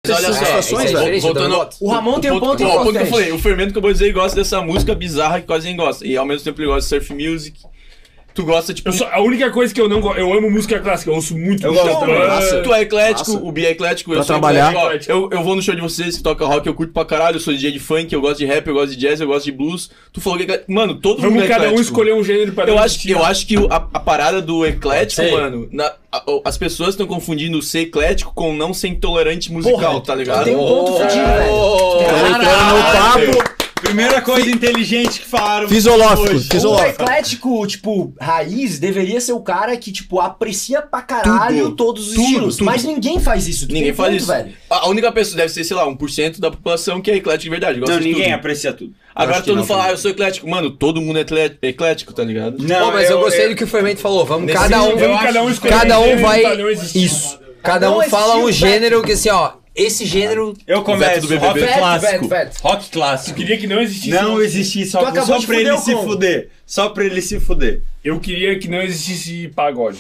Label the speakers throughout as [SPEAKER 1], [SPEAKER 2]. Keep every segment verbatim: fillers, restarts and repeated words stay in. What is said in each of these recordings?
[SPEAKER 1] Olha só,
[SPEAKER 2] situações,
[SPEAKER 1] é,
[SPEAKER 2] velho.
[SPEAKER 1] voltando,
[SPEAKER 3] O Ramon tem um ponto
[SPEAKER 1] ó, o ponto que eu
[SPEAKER 3] importante.
[SPEAKER 1] falei, o Fermento acabou de dizer que gosta dessa música bizarra que quase ninguém gosta. E ao mesmo tempo ele gosta de surf music. Tu gosta, tipo...
[SPEAKER 4] Eu só, a única coisa que eu não gosto... Eu amo música clássica, eu ouço muito.
[SPEAKER 5] Eu
[SPEAKER 4] música
[SPEAKER 5] gosto
[SPEAKER 4] também.
[SPEAKER 5] também.
[SPEAKER 1] Tu é eclético,
[SPEAKER 2] Massa.
[SPEAKER 1] o Bi é eclético, eu
[SPEAKER 2] Pra
[SPEAKER 1] sou
[SPEAKER 2] trabalhar.
[SPEAKER 1] eclético. Ó, Eu, eu vou no show de vocês que toca rock, eu curto pra caralho, eu sou D J de funk, eu gosto de rap, eu gosto de jazz, eu gosto de blues. Tu falou que é eclético. Mano, todo mundo
[SPEAKER 4] Vamos
[SPEAKER 1] é
[SPEAKER 4] cada um
[SPEAKER 1] eclético.
[SPEAKER 4] escolher um gênero pra
[SPEAKER 1] Eu
[SPEAKER 4] dentro
[SPEAKER 1] acho,
[SPEAKER 4] de
[SPEAKER 1] que-
[SPEAKER 4] ti.
[SPEAKER 1] eu acho que o- a, a parada do eclético,
[SPEAKER 3] Sei.
[SPEAKER 1] mano, na- a- o- as pessoas estão confundindo ser eclético com não ser intolerante musical,
[SPEAKER 3] Porra,
[SPEAKER 1] tá ligado?
[SPEAKER 3] tem um ponto fudido, velho.
[SPEAKER 2] Tô entrando no papo.
[SPEAKER 5] Primeira coisa inteligente que falaram.
[SPEAKER 2] Fisiológico,
[SPEAKER 5] hoje.
[SPEAKER 3] O
[SPEAKER 2] fisiológico.
[SPEAKER 3] eclético, tipo, raiz, deveria ser o cara que, tipo, aprecia pra caralho
[SPEAKER 1] Tudo,
[SPEAKER 3] todos os
[SPEAKER 1] tudo,
[SPEAKER 3] estilos.
[SPEAKER 1] tudo.
[SPEAKER 3] Mas ninguém faz isso. Tu
[SPEAKER 1] Ninguém
[SPEAKER 3] tem
[SPEAKER 1] faz
[SPEAKER 3] ponto,
[SPEAKER 1] isso.
[SPEAKER 3] velho.
[SPEAKER 1] A a única pessoa deve ser, sei lá, um por cento da população que é eclético de verdade. gosta
[SPEAKER 5] Não,
[SPEAKER 1] de
[SPEAKER 5] ninguém
[SPEAKER 1] tudo.
[SPEAKER 5] aprecia tudo.
[SPEAKER 1] Agora
[SPEAKER 5] Acho que
[SPEAKER 1] todo mundo
[SPEAKER 5] não,
[SPEAKER 1] fala, ah,
[SPEAKER 5] também.
[SPEAKER 1] eu sou eclético. Mano, todo mundo é etle- eclético, tá ligado?
[SPEAKER 5] Não,
[SPEAKER 6] Pô, mas eu, gostei do que o Fermento falou. Vamos,
[SPEAKER 1] Nesse
[SPEAKER 6] cada um,
[SPEAKER 4] Vamos cada um escolher
[SPEAKER 6] cada
[SPEAKER 4] um
[SPEAKER 6] um
[SPEAKER 4] gênero
[SPEAKER 6] vai.
[SPEAKER 4] pra não existir.
[SPEAKER 6] Isso. Cada
[SPEAKER 3] Não
[SPEAKER 6] um fala um
[SPEAKER 3] existiu,
[SPEAKER 6] gênero que assim, ó. Esse gênero.
[SPEAKER 5] Eu
[SPEAKER 1] Veto
[SPEAKER 5] começo
[SPEAKER 1] do B B B.
[SPEAKER 5] rock
[SPEAKER 3] Veto,
[SPEAKER 5] clássico.
[SPEAKER 3] veto, veto.
[SPEAKER 5] Rock clássico.
[SPEAKER 4] Queria que não existisse...
[SPEAKER 5] Não existir só,
[SPEAKER 3] Tu acabou
[SPEAKER 5] só
[SPEAKER 3] de
[SPEAKER 5] pra
[SPEAKER 3] fuder
[SPEAKER 5] ele
[SPEAKER 3] o
[SPEAKER 5] se
[SPEAKER 3] Congo.
[SPEAKER 5] fuder. Só pra ele se fuder.
[SPEAKER 4] Eu queria que não existisse pagode.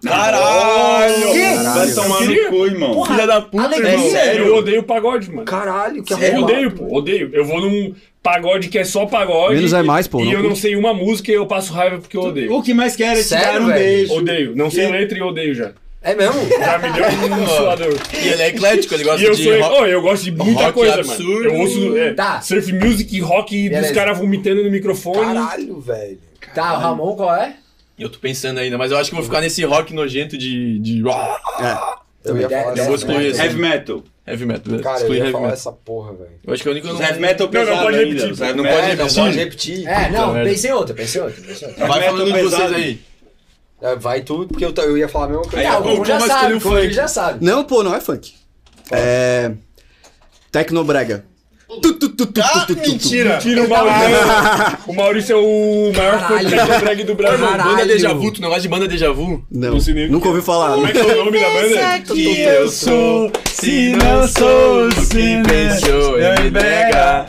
[SPEAKER 5] Caralho!
[SPEAKER 3] Que?
[SPEAKER 5] Vai tomar
[SPEAKER 4] Eu
[SPEAKER 5] no
[SPEAKER 4] queria.
[SPEAKER 5] cu, irmão.
[SPEAKER 3] Porra,
[SPEAKER 1] Filha da puta,
[SPEAKER 3] alegria.
[SPEAKER 1] irmão.
[SPEAKER 5] sério?
[SPEAKER 4] Eu odeio pagode, mano.
[SPEAKER 6] Caralho, que
[SPEAKER 4] Eu
[SPEAKER 6] arrombado.
[SPEAKER 4] odeio, pô, odeio. Eu vou num pagode que é só pagode.
[SPEAKER 2] Menos é mais, pô,
[SPEAKER 4] E
[SPEAKER 2] não
[SPEAKER 4] eu não
[SPEAKER 2] curte.
[SPEAKER 4] sei uma música e eu passo raiva porque eu odeio.
[SPEAKER 5] O que mais quero é te
[SPEAKER 6] Sério,
[SPEAKER 5] dar um
[SPEAKER 6] velho?
[SPEAKER 5] beijo.
[SPEAKER 4] Odeio. Não sei
[SPEAKER 5] Que?
[SPEAKER 4] letra e odeio já.
[SPEAKER 6] É mesmo?
[SPEAKER 4] Já me deu um suador.
[SPEAKER 1] E ele é eclético, ele gosta
[SPEAKER 4] E eu
[SPEAKER 1] de
[SPEAKER 4] sou.
[SPEAKER 1] rock.
[SPEAKER 4] Oh, eu gosto de muita
[SPEAKER 1] rock
[SPEAKER 4] coisa,
[SPEAKER 1] absurdo.
[SPEAKER 4] mano. Eu ouço é,
[SPEAKER 3] Tá.
[SPEAKER 4] surf music, rock dos
[SPEAKER 3] Beleza.
[SPEAKER 4] caras vomitando no microfone.
[SPEAKER 6] Caralho, velho.
[SPEAKER 3] Tá, o Ramon qual é?
[SPEAKER 1] Eu tô pensando ainda, mas eu acho que eu vou ficar nesse rock nojento de... de...
[SPEAKER 6] Eu ia falar
[SPEAKER 1] Eu vou excluir esse.
[SPEAKER 5] Heavy metal.
[SPEAKER 1] Heavy metal, beleza.
[SPEAKER 6] Cara, eu
[SPEAKER 1] Excluir
[SPEAKER 6] ia
[SPEAKER 1] heavy
[SPEAKER 6] falar
[SPEAKER 1] metal.
[SPEAKER 6] essa porra, velho.
[SPEAKER 1] Eu acho que é o único que eu
[SPEAKER 5] Os
[SPEAKER 1] não...
[SPEAKER 5] heavy metal
[SPEAKER 4] Não, não
[SPEAKER 5] pesado
[SPEAKER 4] pode
[SPEAKER 5] ainda.
[SPEAKER 4] repetir,
[SPEAKER 5] Os
[SPEAKER 4] pô.
[SPEAKER 5] heavy
[SPEAKER 1] Não
[SPEAKER 5] metal-
[SPEAKER 1] pode
[SPEAKER 6] É, não
[SPEAKER 1] repetir.
[SPEAKER 6] pode repetir.
[SPEAKER 3] É, não,
[SPEAKER 1] merda.
[SPEAKER 3] pensei em outra, pensei em outra, pensei em outra.
[SPEAKER 1] Vai
[SPEAKER 5] metal
[SPEAKER 1] falando de vocês
[SPEAKER 5] pesado.
[SPEAKER 1] aí.
[SPEAKER 6] É, vai tudo, porque eu, ta- eu ia falar a mesma coisa.
[SPEAKER 1] Aí,
[SPEAKER 3] Não,
[SPEAKER 1] ó,
[SPEAKER 3] o Congo
[SPEAKER 1] como
[SPEAKER 3] já
[SPEAKER 1] vai
[SPEAKER 3] sabe,
[SPEAKER 1] escolher
[SPEAKER 3] o
[SPEAKER 1] o
[SPEAKER 3] Congo
[SPEAKER 1] funk?
[SPEAKER 3] já sabe.
[SPEAKER 2] Não, pô, não é funk. É. Tecnobrega. Tu, tu, tu, tu, tu, tu, tu.
[SPEAKER 1] Mentira!
[SPEAKER 4] Tira o Maurício. O Maurício é o maior fã de
[SPEAKER 6] Caralho.
[SPEAKER 4] drag do Brasil.
[SPEAKER 1] Irmão, banda
[SPEAKER 6] Caralho.
[SPEAKER 1] Deja Vu, tu não gosta de banda Deja Vu?
[SPEAKER 2] Não,
[SPEAKER 4] Não sei nem o
[SPEAKER 2] nunca
[SPEAKER 4] que
[SPEAKER 2] ouvi falar.
[SPEAKER 4] Como é que é o nome da banda?
[SPEAKER 1] Que eu sou,
[SPEAKER 5] se não sou, se
[SPEAKER 1] quem pensou em me negar.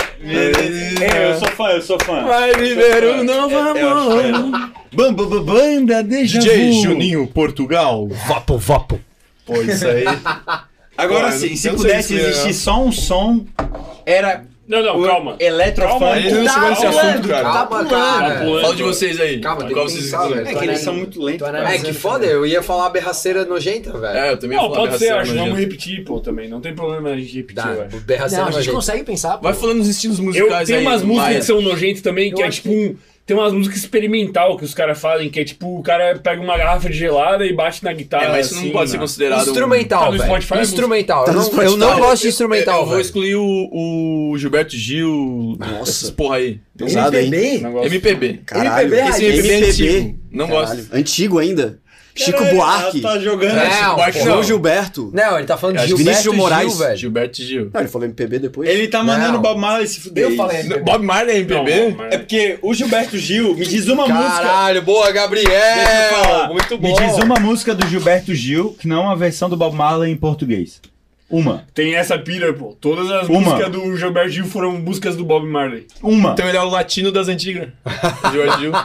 [SPEAKER 5] É, eu sou fã, eu sou fã.
[SPEAKER 1] Vai viver um novo
[SPEAKER 5] Eu acho que é.
[SPEAKER 1] amor.
[SPEAKER 5] Bamba, bamba, banda, Deja
[SPEAKER 1] D J
[SPEAKER 5] Vu.
[SPEAKER 1] Juninho, Portugal.
[SPEAKER 2] Vapo, vapo.
[SPEAKER 1] Pô, isso aí.
[SPEAKER 5] Agora
[SPEAKER 1] Pô,
[SPEAKER 5] sim,
[SPEAKER 1] eu
[SPEAKER 5] se
[SPEAKER 1] não
[SPEAKER 5] pudesse
[SPEAKER 1] sei se é-
[SPEAKER 5] existir só um som, era
[SPEAKER 4] Não, não,
[SPEAKER 5] o
[SPEAKER 4] calma.
[SPEAKER 5] Eletrofunk.
[SPEAKER 4] Calma,
[SPEAKER 1] Ainda não chegou nesse
[SPEAKER 3] pulando,
[SPEAKER 1] assunto, cara.
[SPEAKER 3] tá
[SPEAKER 6] Calma,
[SPEAKER 3] pulando.
[SPEAKER 6] cara.
[SPEAKER 4] pulando.
[SPEAKER 1] Fala de vocês aí.
[SPEAKER 6] Calma, tem
[SPEAKER 1] Qual
[SPEAKER 6] que
[SPEAKER 1] vocês
[SPEAKER 6] pensar,
[SPEAKER 1] escolheram?
[SPEAKER 6] velho.
[SPEAKER 5] É que eles são muito lentos.
[SPEAKER 3] Tô
[SPEAKER 6] É
[SPEAKER 3] analisando.
[SPEAKER 6] que foda, eu ia falar berraceira nojenta, velho.
[SPEAKER 1] É, eu também
[SPEAKER 4] Não,
[SPEAKER 1] vou falar
[SPEAKER 4] pode ser,
[SPEAKER 1] racial,
[SPEAKER 4] acho.
[SPEAKER 1] nojento.
[SPEAKER 4] Vamos repetir, pô, também. Não tem problema a gente repetir,
[SPEAKER 6] Dá,
[SPEAKER 4] eu acho.
[SPEAKER 6] berraceira
[SPEAKER 3] Não, a gente
[SPEAKER 6] nojenta.
[SPEAKER 3] consegue pensar, pô.
[SPEAKER 1] Vai falando dos estilos
[SPEAKER 4] Eu
[SPEAKER 1] musicais
[SPEAKER 4] tenho
[SPEAKER 1] aí.
[SPEAKER 4] umas músicas
[SPEAKER 1] Maia.
[SPEAKER 4] que são nojentas também, que
[SPEAKER 3] Eu
[SPEAKER 4] é
[SPEAKER 3] acho
[SPEAKER 4] tipo um... Tem umas músicas experimental que os caras fazem, que é tipo, o cara pega uma garrafa de gelada e bate na guitarra.
[SPEAKER 1] É, mas isso
[SPEAKER 4] assim,
[SPEAKER 1] não pode ser
[SPEAKER 4] mano.
[SPEAKER 1] considerado... um-
[SPEAKER 6] Instrumental,
[SPEAKER 4] Tá no
[SPEAKER 6] velho.
[SPEAKER 4] Spotify,
[SPEAKER 6] Instrumental.
[SPEAKER 2] Tá
[SPEAKER 6] Eu
[SPEAKER 2] no
[SPEAKER 6] não, eu
[SPEAKER 2] Spotify.
[SPEAKER 6] não gosto de
[SPEAKER 1] Eu,
[SPEAKER 6] instrumental,
[SPEAKER 1] eu vou
[SPEAKER 6] velho.
[SPEAKER 1] excluir o, o Gilberto Gil, essas porra aí.
[SPEAKER 2] Pesado, hein?
[SPEAKER 4] Não
[SPEAKER 3] M P B?
[SPEAKER 4] gosto.
[SPEAKER 1] M P B.
[SPEAKER 2] Caralho.
[SPEAKER 3] M P B,
[SPEAKER 1] Esse M P B é
[SPEAKER 2] M P B.
[SPEAKER 1] antigo. Não
[SPEAKER 2] Caralho.
[SPEAKER 1] gosto.
[SPEAKER 2] Antigo ainda. Chico
[SPEAKER 5] Caralho,
[SPEAKER 2] Buarque.
[SPEAKER 5] ela Tá jogando.
[SPEAKER 6] Não,
[SPEAKER 1] Buarque
[SPEAKER 6] pô.
[SPEAKER 1] não.
[SPEAKER 2] João Gilberto.
[SPEAKER 6] Não, ele tá falando de
[SPEAKER 1] Acho que
[SPEAKER 6] Gilberto
[SPEAKER 2] Vinícius
[SPEAKER 6] Gil,
[SPEAKER 2] Moraes.
[SPEAKER 6] velho.
[SPEAKER 1] Gilberto Gil.
[SPEAKER 2] Não, ele falou M P B depois.
[SPEAKER 5] Ele tá mandando
[SPEAKER 6] Não.
[SPEAKER 5] o Bob Marley se fuder.
[SPEAKER 3] Eu falei M P B.
[SPEAKER 1] Bob Marley é M P B?
[SPEAKER 4] Não, mas-
[SPEAKER 5] É porque o Gilberto Gil me diz uma música.
[SPEAKER 6] Caralho, boa, Gabriel.
[SPEAKER 5] Deixa eu falar.
[SPEAKER 6] Muito bom.
[SPEAKER 5] Me diz uma música do Gilberto Gil que não é uma versão do Bob Marley em português. Uma.
[SPEAKER 4] Tem essa pira, pô. Todas as
[SPEAKER 5] Uma.
[SPEAKER 4] músicas do Gilberto Gil foram músicas do Bob Marley.
[SPEAKER 5] Uma.
[SPEAKER 1] Então ele é o latino das antigas. Gilberto Gil.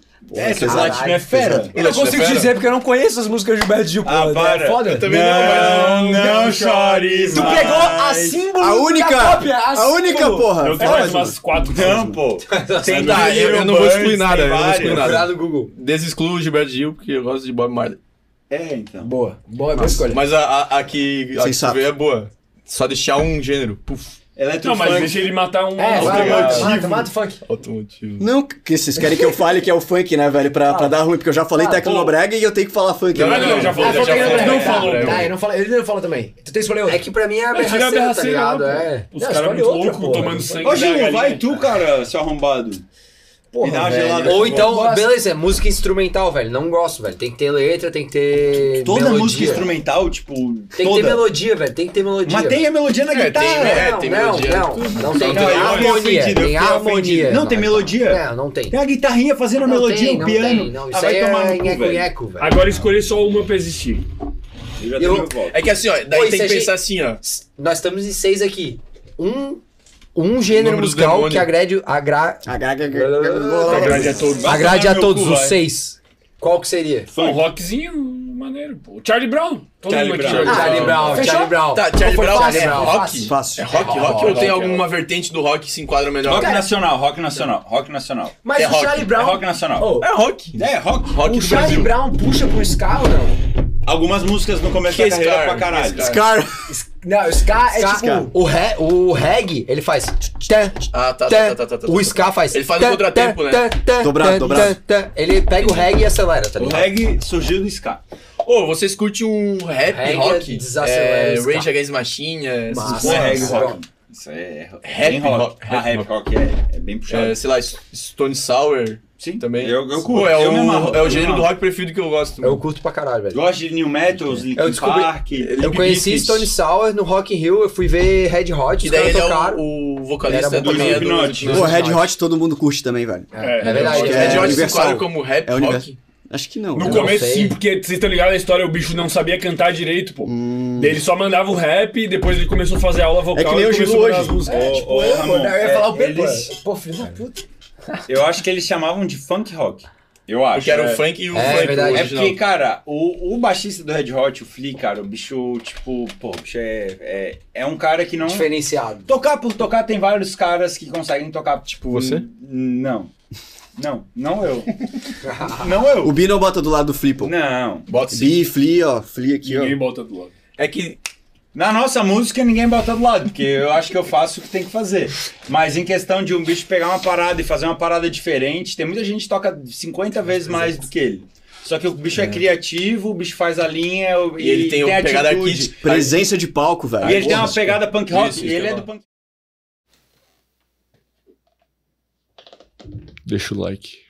[SPEAKER 5] É, seu
[SPEAKER 2] Caralho,
[SPEAKER 5] latino é fera.
[SPEAKER 3] Eu não consigo
[SPEAKER 1] Fera.
[SPEAKER 3] dizer porque eu não conheço as músicas do Gilberto Gil, pô.
[SPEAKER 5] Ah, para.
[SPEAKER 3] É foda.
[SPEAKER 1] Eu também não,
[SPEAKER 5] Não,
[SPEAKER 1] mas...
[SPEAKER 5] não chore.
[SPEAKER 3] Tu pegou a símbolo
[SPEAKER 2] A única,
[SPEAKER 3] da cópia.
[SPEAKER 2] a única, porra.
[SPEAKER 4] Eu tenho
[SPEAKER 2] Fala,
[SPEAKER 4] mais
[SPEAKER 2] João.
[SPEAKER 4] umas quatro.
[SPEAKER 5] Não, pô. Tem
[SPEAKER 1] Tá, eu, eu não vou excluir nada, eu não vou excluir
[SPEAKER 6] Procurar
[SPEAKER 1] nada.
[SPEAKER 6] no Google.
[SPEAKER 1] Desexcluo o Gilberto Gil, porque eu gosto de Bob Marley.
[SPEAKER 5] É, então.
[SPEAKER 3] Boa, boa, boa escolha.
[SPEAKER 1] Mas a, a, a que a que
[SPEAKER 2] Sensato.
[SPEAKER 1] tu vê é boa. Só deixar um gênero. Puf,
[SPEAKER 4] Não,
[SPEAKER 5] Eletrofunk.
[SPEAKER 4] mas deixa ele matar um...
[SPEAKER 3] É, vai,
[SPEAKER 4] automotivo.
[SPEAKER 3] mata, mata, mata o funk.
[SPEAKER 1] automotivo.
[SPEAKER 2] Não, que vocês querem que eu fale que é o funk, né, velho? Pra, pra dar ruim, porque eu já falei
[SPEAKER 3] Ah,
[SPEAKER 2] Tecnobrega e eu tenho que falar funk.
[SPEAKER 1] Não,
[SPEAKER 2] né?
[SPEAKER 1] não, já falou,
[SPEAKER 3] Ah,
[SPEAKER 1] já,
[SPEAKER 3] foi
[SPEAKER 1] já
[SPEAKER 3] porque
[SPEAKER 1] falou.
[SPEAKER 3] ele não falou.
[SPEAKER 1] É,
[SPEAKER 3] Tá, ele não falou, ele não falou também. Tu tem que escolher outro.
[SPEAKER 6] É que pra mim é a
[SPEAKER 4] Não, tira a
[SPEAKER 6] berraceira, tá
[SPEAKER 4] berraceira,
[SPEAKER 6] ligado?
[SPEAKER 4] não,
[SPEAKER 6] É.
[SPEAKER 4] Os
[SPEAKER 3] Não,
[SPEAKER 4] caras
[SPEAKER 3] escolhe
[SPEAKER 4] muito
[SPEAKER 3] outra,
[SPEAKER 4] loucos
[SPEAKER 3] porra.
[SPEAKER 4] tomando sangue.
[SPEAKER 5] Ô,
[SPEAKER 4] da
[SPEAKER 5] Gil,
[SPEAKER 4] galinha.
[SPEAKER 5] vai tu, cara, seu arrombado.
[SPEAKER 3] Porra,
[SPEAKER 5] Me dá uma
[SPEAKER 3] velho.
[SPEAKER 5] gelada.
[SPEAKER 6] Ou
[SPEAKER 5] Eu
[SPEAKER 6] então,
[SPEAKER 3] gosto.
[SPEAKER 6] beleza, é música instrumental, velho. Não gosto, velho. Tem que ter letra, tem que ter.
[SPEAKER 5] Toda
[SPEAKER 6] melodia.
[SPEAKER 5] música instrumental, tipo,
[SPEAKER 6] Tem
[SPEAKER 5] toda.
[SPEAKER 6] que ter melodia, velho. Tem que ter melodia.
[SPEAKER 5] Mas tem a melodia na
[SPEAKER 1] É,
[SPEAKER 5] guitarra.
[SPEAKER 1] tem, é,
[SPEAKER 6] não,
[SPEAKER 1] tem
[SPEAKER 6] não,
[SPEAKER 1] melodia.
[SPEAKER 6] não, não tem.
[SPEAKER 5] Não,
[SPEAKER 6] Tem
[SPEAKER 5] eu fiquei
[SPEAKER 6] harmonia.
[SPEAKER 5] ofendido, eu
[SPEAKER 6] Tem
[SPEAKER 5] fiquei
[SPEAKER 6] harmonia.
[SPEAKER 5] ofendido. Não, tem melodia?
[SPEAKER 6] Não, não tem.
[SPEAKER 5] Tem a guitarrinha fazendo a
[SPEAKER 6] Não
[SPEAKER 5] melodia,
[SPEAKER 6] tem,
[SPEAKER 5] o
[SPEAKER 6] não
[SPEAKER 5] piano.
[SPEAKER 6] tem, não.
[SPEAKER 5] Ah,
[SPEAKER 6] Isso
[SPEAKER 5] vai
[SPEAKER 6] aí
[SPEAKER 5] tomar
[SPEAKER 6] é
[SPEAKER 5] no cu, velho.
[SPEAKER 6] nheco-nheco, velho.
[SPEAKER 4] Agora escolher só uma pra existir.
[SPEAKER 5] Eu já
[SPEAKER 6] Eu-
[SPEAKER 5] tenho meu voto.
[SPEAKER 1] É que assim, ó, daí
[SPEAKER 6] Pô,
[SPEAKER 1] tem
[SPEAKER 6] se
[SPEAKER 1] que
[SPEAKER 6] a gente-
[SPEAKER 1] pensar assim, ó.
[SPEAKER 6] Nós estamos em seis aqui. Um, um gênero
[SPEAKER 1] Número dos
[SPEAKER 6] musical
[SPEAKER 1] demônios.
[SPEAKER 6] que agrade, agra,
[SPEAKER 4] Agrade a todos.
[SPEAKER 6] agrade
[SPEAKER 5] tomar
[SPEAKER 6] a
[SPEAKER 5] no
[SPEAKER 6] todos,
[SPEAKER 5] meu cu,
[SPEAKER 6] os
[SPEAKER 5] vai.
[SPEAKER 6] seis. Qual que seria?
[SPEAKER 4] Um rockzinho maneiro, pô. Charlie Brown. Todo
[SPEAKER 5] Charlie
[SPEAKER 4] mundo aqui
[SPEAKER 5] Brown.
[SPEAKER 4] já-
[SPEAKER 6] Charlie Brown,
[SPEAKER 3] Fechou?
[SPEAKER 6] Charlie Brown.
[SPEAKER 1] Tá, Charlie
[SPEAKER 3] Foi
[SPEAKER 1] Brown
[SPEAKER 3] fácil,
[SPEAKER 1] é
[SPEAKER 3] foi
[SPEAKER 1] rock?
[SPEAKER 3] fácil.
[SPEAKER 2] Fácil.
[SPEAKER 1] É rock, rock,
[SPEAKER 4] rock,
[SPEAKER 1] ou tem
[SPEAKER 4] rock,
[SPEAKER 1] alguma
[SPEAKER 4] rock.
[SPEAKER 1] vertente do rock que se enquadra melhor?
[SPEAKER 5] Rock
[SPEAKER 3] Cara,
[SPEAKER 5] nacional, rock nacional, rock nacional.
[SPEAKER 3] Mas
[SPEAKER 1] É
[SPEAKER 3] o
[SPEAKER 1] rock,
[SPEAKER 3] Charlie
[SPEAKER 5] É
[SPEAKER 3] Brown.
[SPEAKER 5] rock nacional.
[SPEAKER 3] Oh,
[SPEAKER 1] É rock.
[SPEAKER 5] É, rock.
[SPEAKER 1] Rock
[SPEAKER 3] o
[SPEAKER 1] do
[SPEAKER 3] Charlie
[SPEAKER 1] Brasil.
[SPEAKER 3] Brown puxa pro ska ou não?
[SPEAKER 5] Algumas músicas no começo
[SPEAKER 1] Que
[SPEAKER 5] da carreira
[SPEAKER 1] Scar?
[SPEAKER 5] pra caralho.
[SPEAKER 1] Que
[SPEAKER 2] Scar.
[SPEAKER 3] Não, o ska é
[SPEAKER 6] Ska.
[SPEAKER 3] tipo.
[SPEAKER 6] O, re, o reggae, ele faz. tã,
[SPEAKER 1] Ah, tá,
[SPEAKER 6] tã.
[SPEAKER 1] tá, tá, tá, tá.
[SPEAKER 6] O ska faz.
[SPEAKER 1] Ele faz um
[SPEAKER 6] tã,
[SPEAKER 1] contratempo,
[SPEAKER 6] tã,
[SPEAKER 1] né?
[SPEAKER 6] tã, tã,
[SPEAKER 2] Dobrado,
[SPEAKER 6] tã,
[SPEAKER 2] dobrado.
[SPEAKER 6] tã, tã. Ele pega o reggae e acelera, tá
[SPEAKER 5] O
[SPEAKER 6] ligado?
[SPEAKER 5] reggae surgiu do ska.
[SPEAKER 1] Ô, vocês curtem um rap
[SPEAKER 6] Reggae
[SPEAKER 1] rock?
[SPEAKER 6] desacelera
[SPEAKER 1] É,
[SPEAKER 6] o ska.
[SPEAKER 1] Rage Against the Machine, é, essas
[SPEAKER 3] Massa.
[SPEAKER 5] Não
[SPEAKER 1] coisas.
[SPEAKER 5] é reggae
[SPEAKER 3] Nossa.
[SPEAKER 5] rock. Isso é
[SPEAKER 1] Rap
[SPEAKER 5] bem rock.
[SPEAKER 1] rock,
[SPEAKER 5] Ah,
[SPEAKER 1] rap
[SPEAKER 5] rap
[SPEAKER 1] rock.
[SPEAKER 5] rock é, é bem puxado.
[SPEAKER 1] É, sei lá, Stone Sour
[SPEAKER 5] Sim,
[SPEAKER 1] também.
[SPEAKER 5] Eu, eu curto.
[SPEAKER 1] Pô, é
[SPEAKER 5] eu me
[SPEAKER 1] o,
[SPEAKER 5] amarro,
[SPEAKER 1] é
[SPEAKER 5] eu
[SPEAKER 1] o
[SPEAKER 5] me
[SPEAKER 1] gênero do
[SPEAKER 5] amarro.
[SPEAKER 1] rock preferido que eu gosto.
[SPEAKER 6] Eu curto pra caralho, velho.
[SPEAKER 5] Gosto de New Metal, Linkin
[SPEAKER 6] Eu descobri-
[SPEAKER 5] Park.
[SPEAKER 6] Eu conheci
[SPEAKER 1] Bizkit.
[SPEAKER 6] Stone Sour no Rock in Rio, eu fui ver Red Hot,
[SPEAKER 1] E
[SPEAKER 6] os
[SPEAKER 1] daí
[SPEAKER 6] caras
[SPEAKER 1] ele é
[SPEAKER 6] tocaram.
[SPEAKER 1] o, o vocalista
[SPEAKER 6] Era
[SPEAKER 1] do,
[SPEAKER 6] também
[SPEAKER 1] é
[SPEAKER 5] do Slipknot.
[SPEAKER 1] do-
[SPEAKER 2] Pô, Red Hot todo mundo curte também, velho.
[SPEAKER 4] É,
[SPEAKER 6] É verdade,
[SPEAKER 2] que
[SPEAKER 6] é
[SPEAKER 2] é
[SPEAKER 1] Red Hot se
[SPEAKER 2] universal.
[SPEAKER 1] enquadra como rap
[SPEAKER 2] É
[SPEAKER 1] rock?
[SPEAKER 2] universal. Acho que não.
[SPEAKER 4] No
[SPEAKER 2] né?
[SPEAKER 6] Eu
[SPEAKER 4] começo
[SPEAKER 6] sei.
[SPEAKER 4] sim, porque vocês estão ligados na história, o bicho não sabia cantar direito, pô.
[SPEAKER 2] Hum.
[SPEAKER 4] Daí ele só mandava o rap e depois ele começou a fazer aula vocal
[SPEAKER 2] É que nem
[SPEAKER 4] e
[SPEAKER 2] o Gil
[SPEAKER 4] começou a mandar
[SPEAKER 2] hoje.
[SPEAKER 4] as músicas.
[SPEAKER 5] Ô,
[SPEAKER 3] Tipo,
[SPEAKER 5] ô,
[SPEAKER 3] eu,
[SPEAKER 5] Ramon,
[SPEAKER 3] eu ia
[SPEAKER 5] é,
[SPEAKER 3] falar o Pepe.
[SPEAKER 5] eles-
[SPEAKER 3] Pô, filho da puta.
[SPEAKER 5] Eu acho que eles chamavam de funk rock. Eu acho.
[SPEAKER 1] Porque era
[SPEAKER 5] é.
[SPEAKER 1] o funk e o
[SPEAKER 6] É,
[SPEAKER 1] funk
[SPEAKER 6] verdade.
[SPEAKER 1] o
[SPEAKER 5] É
[SPEAKER 1] original.
[SPEAKER 5] porque, cara, o, o baixista do Red Hot, o Flea, cara, o bicho, tipo, pô, o bicho é, é, é um cara que não...
[SPEAKER 3] Diferenciado.
[SPEAKER 5] Tocar por tocar, tem vários caras que conseguem tocar, tipo...
[SPEAKER 1] você?
[SPEAKER 5] n- Não. Não, não eu. Não eu.
[SPEAKER 2] O Bino bota do lado do Flea, pô.
[SPEAKER 5] Não.
[SPEAKER 1] Bota sim.
[SPEAKER 2] Bi, Flea, ó. Flea aqui, ó.
[SPEAKER 4] Ninguém bota do lado.
[SPEAKER 1] É que
[SPEAKER 5] Na nossa música, ninguém bota do lado, porque eu acho que eu faço o que tem que fazer. Mas em questão de um bicho pegar uma parada e fazer uma parada diferente, tem muita gente que toca cinquenta vezes mais do que ele. Só que o bicho é, criativo, o bicho faz a linha e,
[SPEAKER 1] E ele tem uma pegada
[SPEAKER 5] atitude.
[SPEAKER 1] artística.
[SPEAKER 2] Presença de palco, velho.
[SPEAKER 5] E ele tem uma
[SPEAKER 1] Porra,
[SPEAKER 5] pegada punk rock,
[SPEAKER 1] isso,
[SPEAKER 5] e
[SPEAKER 1] isso
[SPEAKER 5] ele
[SPEAKER 1] que eu
[SPEAKER 5] é do
[SPEAKER 1] ia
[SPEAKER 5] punk
[SPEAKER 1] deixa o like.